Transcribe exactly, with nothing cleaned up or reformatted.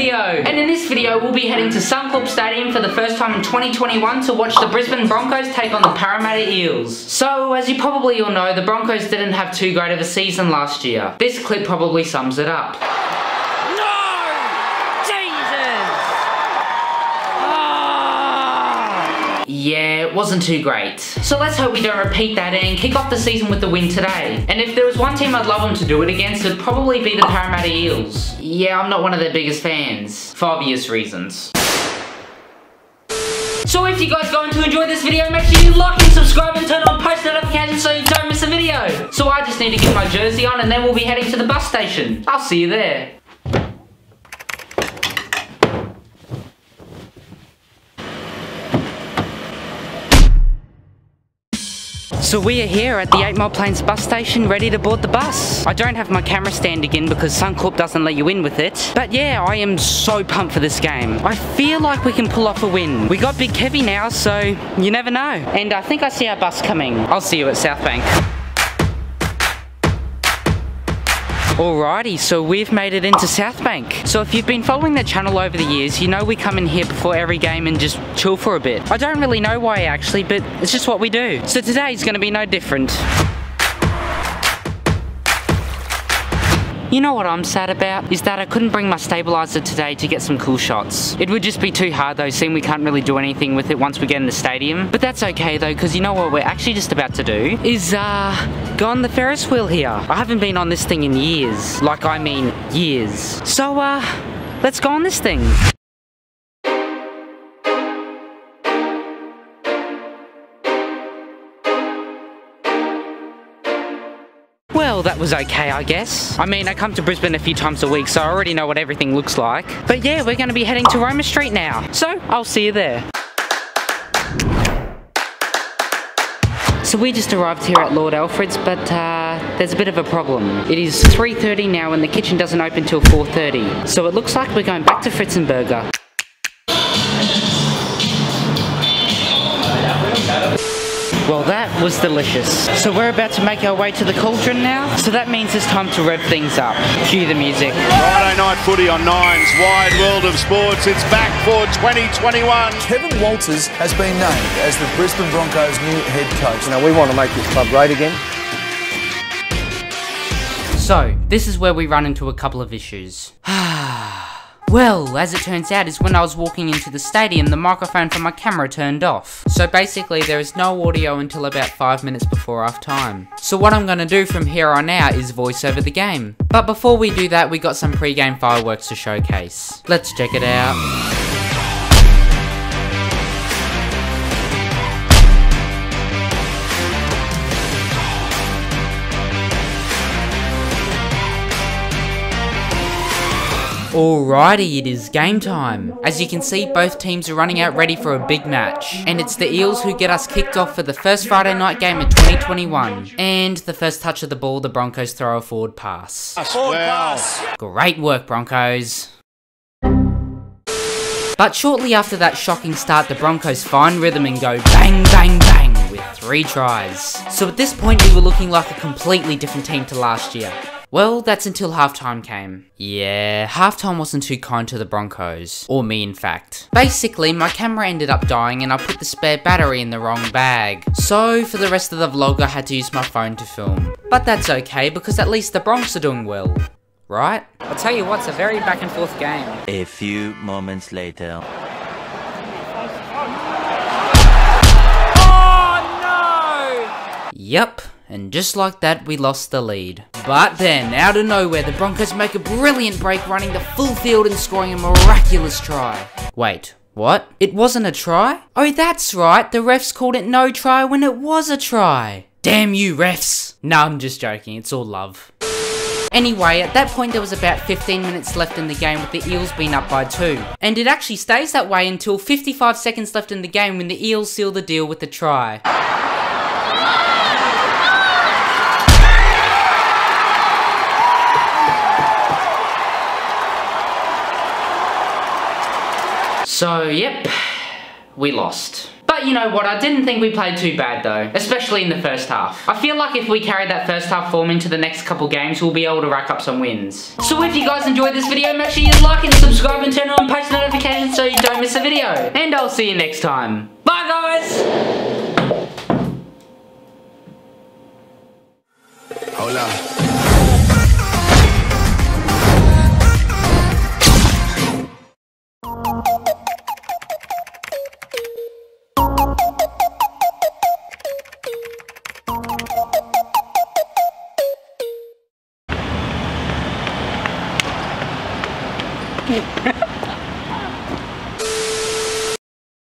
video. And in this video, we'll be heading to Suncorp Stadium for the first time in twenty twenty-one to watch the Brisbane Broncos take on the Paramatta Eels. So, as you probably all know, the Broncos didn't have too great of a season last year. This clip probably sums it up. Yeah, it wasn't too great. So let's hope we don't repeat that and kick off the season with the win today. And if there was one team I'd love them to do it against, it'd probably be the Paramatta Eels. Yeah, I'm not one of their biggest fans, for obvious reasons. So if you guys are going to enjoy this video, make sure you like and subscribe and turn on post notifications so you don't miss a video. So I just need to get my jersey on and then we'll be heading to the bus station. I'll see you there. So we are here at the eight mile Plains bus station ready to board the bus. I don't have my camera stand again because Suncorp doesn't let you in with it. But yeah, I am so pumped for this game. I feel like we can pull off a win. We got Big Kevy now, so you never know. And I think I see our bus coming. I'll see you at South Bank. Alrighty, so we've made it into South Bank. So if you've been following the channel over the years, you know we come in here before every game and just chill for a bit. I don't really know why actually, but it's just what we do. So today's gonna be no different. You know what I'm sad about? Is that I couldn't bring my stabilizer today to get some cool shots. It would just be too hard though, seeing we can't really do anything with it once we get in the stadium. But that's okay though, because you know what we're actually just about to do? Is, uh, go on the Ferris wheel here. I haven't been on this thing in years. Like, I mean, years. So, uh, let's go on this thing. Well, that was okay, I guess. I mean, I come to Brisbane a few times a week, so I already know what everything looks like. But yeah, we're gonna be heading to Roma Street now. So, I'll see you there. So we just arrived here at Lord Alfred's, but uh, there's a bit of a problem. It is three thirty now and the kitchen doesn't open till four thirty. So it looks like we're going back to Fritzenberger. Well, that was delicious. So we're about to make our way to the cauldron now. So that means it's time to rev things up. Cue the music. Friday night footy on Nine's Wide World of Sports. It's back for twenty twenty-one. Kevin Walters has been named as the Brisbane Broncos' new head coach. Now we want to make this club great again. So, this is where we run into a couple of issues. Well, as it turns out, is when I was walking into the stadium, the microphone from my camera turned off. So basically, there is no audio until about five minutes before half time. So what I'm gonna do from here on out is voice over the game. But before we do that, we got some pre-game fireworks to showcase. Let's check it out. Alrighty, it is game time. As you can see, both teams are running out ready for a big match. And it's the Eels who get us kicked off for the first Friday night game of twenty twenty-one. And the first touch of the ball, the Broncos throw a forward pass. Forward pass. Great work, Broncos. But shortly after that shocking start, the Broncos find rhythm and go bang, bang, bang with three tries. So at this point, we were looking like a completely different team to last year. Well, that's until halftime came. Yeah, halftime wasn't too kind to the Broncos. Or me, in fact. Basically, my camera ended up dying and I put the spare battery in the wrong bag. So, for the rest of the vlog, I had to use my phone to film. But that's okay, because at least the Bronx are doing well. Right? I'll tell you what, it's a very back and forth game. A few moments later. Oh, no! Yep. And just like that, we lost the lead. But then, out of nowhere, the Broncos make a brilliant break, running the full field and scoring a miraculous try. Wait, what? It wasn't a try? Oh, that's right, the refs called it no try when it was a try. Damn you, refs. Nah, I'm just joking, it's all love. Anyway, at that point there was about fifteen minutes left in the game with the Eels being up by two. And it actually stays that way until fifty-five seconds left in the game when the Eels seal the deal with the try. So, yep, we lost. But But you know what, I didn't think we played too bad though, especially in the first half. I feel like if we carry that first half form into the next couple games, we'll be able to rack up some wins. So if you guys enjoyed this video, make sure you like and subscribe and turn on post notifications so you don't miss a video. And I'll see you next time. Bye guys! Hold up.